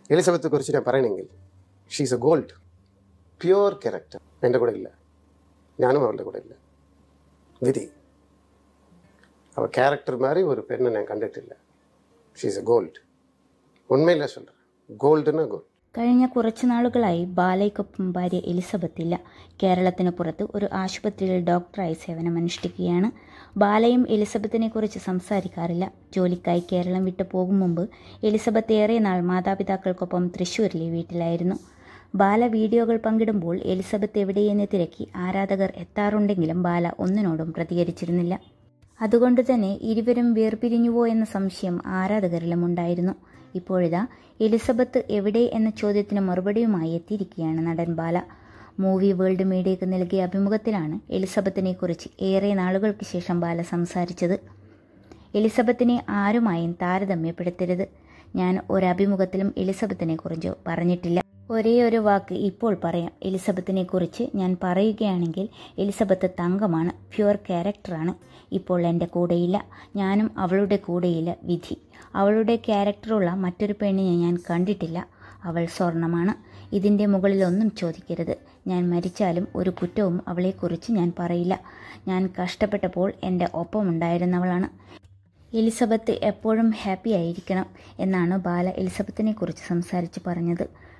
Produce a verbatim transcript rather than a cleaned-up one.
എലിസബത്തെ കുറിച്ച് ഞാൻ പറയണമെങ്കിൽ she's a gold, pure character. എൻ്റെ കൂടെ ഇല്ല, ഞാനും അവളുടെ കൂടെ ഇല്ല. വിധി, അവൾ ക്യാരക്ടർ மாதிரி ഒരു പെണ്ണെ ഞാൻ കണ്ടിട്ടില്ല. She's a gold. ഉണ്മയില്ല சொல்கிறேன், ഗോൾഡ്னா ഗോൾഡ്. കഴിഞ്ഞ കുറച്ചു നാളുകളായി ബാലയ്ക്കൊപ്പം ഭാര്യ എലിസബത്ത് ഇല്ല. കേരളത്തിന് പുറത്ത് ഒരു ആശുപത്രിയിൽ ഡോക്ടറായി സേവനമനുഷ്ഠിക്കുകയാണ്. ബാലയും എലിസബത്തിനെ കുറിച്ച് സംസാരിക്കാറില്ല. ജോലിക്കായി കേരളം വിട്ടു പോകും മുമ്പ് എലിസബത്ത് ഏറെ നാൾ മാതാപിതാക്കൾക്കൊപ്പം തൃശ്ശൂരിലെ വീട്ടിലായിരുന്നു. ബാല വീഡിയോകൾ പങ്കിടുമ്പോൾ എലിസബത്ത് എവിടെയെന്ന് തിരക്കി ആരാധകർ എത്താറുണ്ടെങ്കിലും ബാല ഒന്നിനോടും പ്രതികരിച്ചിരുന്നില്ല. അതുകൊണ്ട് തന്നെ ഇരുവരും വേർപിരിഞ്ഞുവോ എന്ന സംശയം ആരാധകരിലും ഉണ്ടായിരുന്നു. ഇപ്പോഴിതാ എലിസബത്ത് എവിടെ എന്ന ചോദ്യത്തിന് മറുപടിയുമായി എത്തിയിരിക്കുകയാണ് നടൻ ബാല. മൂവി വേൾഡ് മീഡിയയ്ക്ക് നൽകിയ അഭിമുഖത്തിലാണ് എലിസബത്തിനെ കുറിച്ച് ഏറെ നാളുകൾക്ക് ശേഷം ബാല സംസാരിച്ചത്. എലിസബത്തിനെ ആരുമായും താരതമ്യപ്പെടുത്തരുത്. ഞാൻ ഒരഭിമുഖത്തിലും എലിസബത്തിനെ കുറിച്ച് പറഞ്ഞിട്ടില്ല. ഒരേ ഒരു വാക്ക് ഇപ്പോൾ പറയാം. എലിസബത്തിനെ കുറിച്ച് ഞാൻ പറയുകയാണെങ്കിൽ എലിസബത്ത് തങ്കമാണ്, പ്യുവർ ക്യാരക്ടറാണ്. ഇപ്പോൾ എൻ്റെ കൂടെയില്ല, ഞാനും അവളുടെ കൂടെയില്ല. വിധി, അവളുടെ ക്യാരക്ടറുള്ള മറ്റൊരു പെണ്ണിനെ ഞാൻ കണ്ടിട്ടില്ല. അവൾ സ്വർണ്ണമാണ്. ഇതിൻ്റെ മുകളിലൊന്നും ചോദിക്കരുത്. ഞാൻ മരിച്ചാലും ഒരു കുറ്റവും അവളെക്കുറിച്ച് ഞാൻ പറയില്ല. ഞാൻ കഷ്ടപ്പെട്ടപ്പോൾ എൻ്റെ ഒപ്പമുണ്ടായിരുന്നവളാണ്. എലിസബത്ത് എപ്പോഴും ഹാപ്പി ആയിരിക്കണം എന്നാണ് ബാല എലിസബത്തിനെ കുറിച്ച് സംസാരിച്ച് പറഞ്ഞത്.